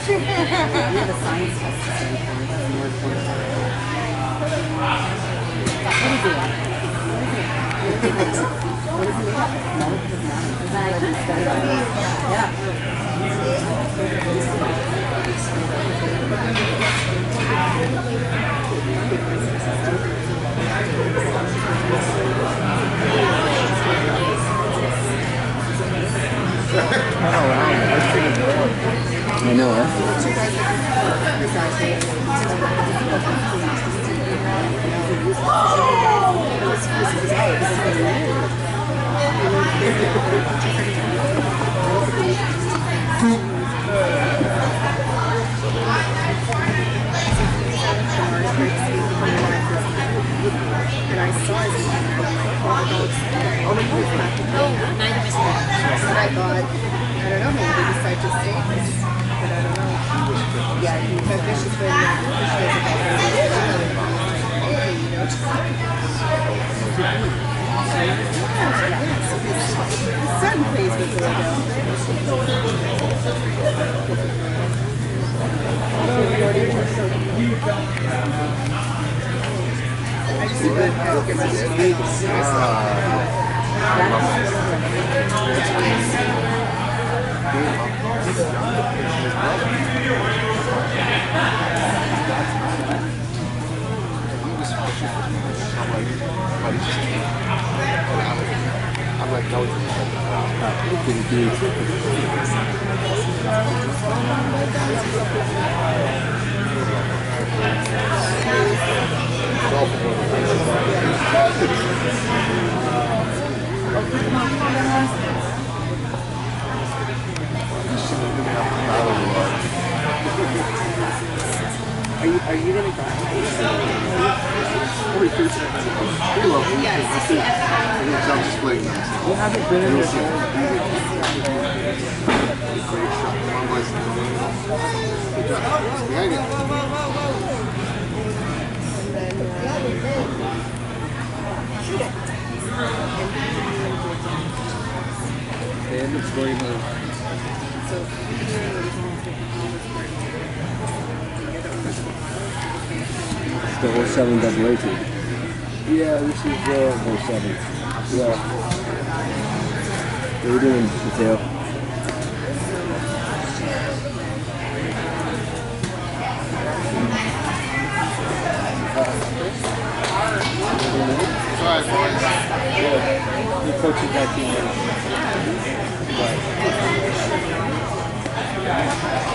have a science test to study for. That's more important. What is it? What is it? Molecules of matter. Isn't that like you study on? Yeah. I know, huh? And I saw it and I thought, I don't know, maybe they decide to stay this, but I don't know. Yeah, because this is when certain place with the I just see that I'm like, no, Are you gonna go? You haven't been in this The 07 double A team. Yeah, this is 07. Yeah. What are you doing, Mateo? Sorry, boys. Yeah. You're coaching that team. Right.